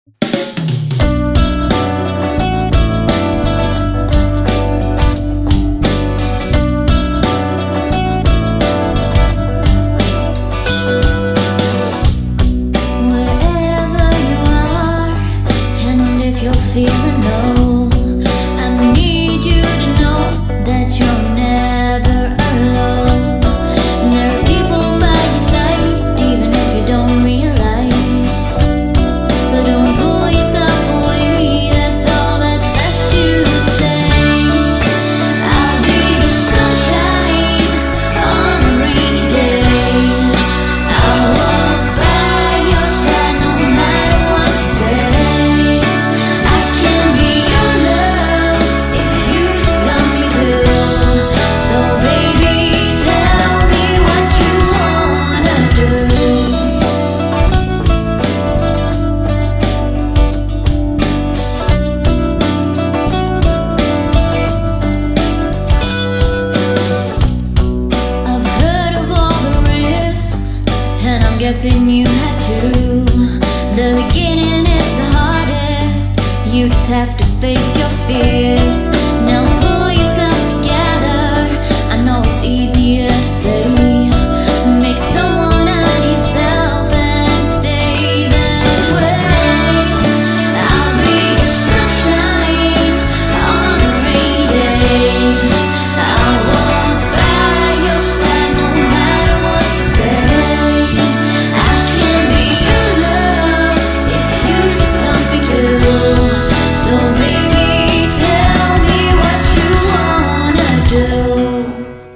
Feeling low, I need you to know that you're never alone. And there are people by your side, even if you don't realize. So don't pull yourself away, that's all that's left to say. I'll be the sunshine on a rainy day. I'll walk by your side no matter what you say. Guessing you have to. The beginning is the hardest. You just have to face your fears. Now pull yourself together. I know it's easier to say. Make someone out of yourself and stay that way. I'll be your sunshine on a rainy day. I'll walk by your side no matter what you say. So baby, tell me what you wanna do.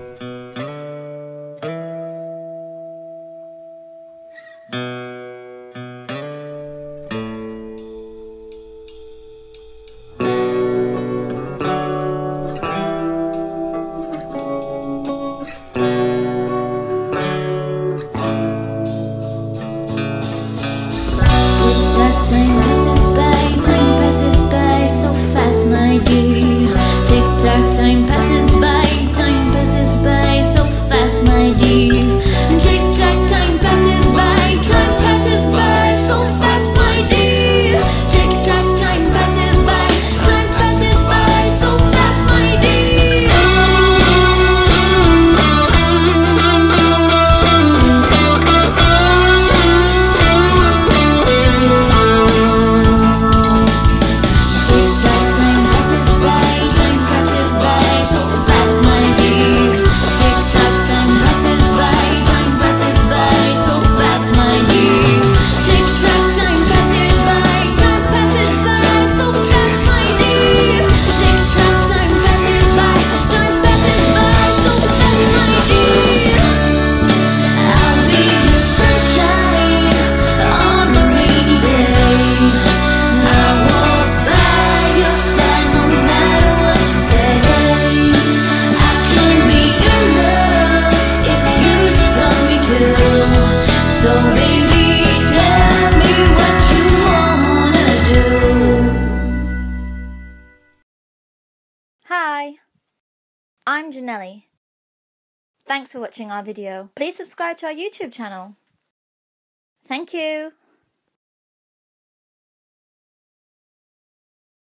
Tick-tock, time passes by so fast, my dear. Tick-tock, time passes by so fast, my dear. Tick-tock, time passes by so fast, my dear. Tick-tock, time passes by so fast, my dear. So baby, tell me what you wanna do. Hi, I'm Janelli. Thanks for watching our video. Please subscribe to our YouTube channel. Thank you.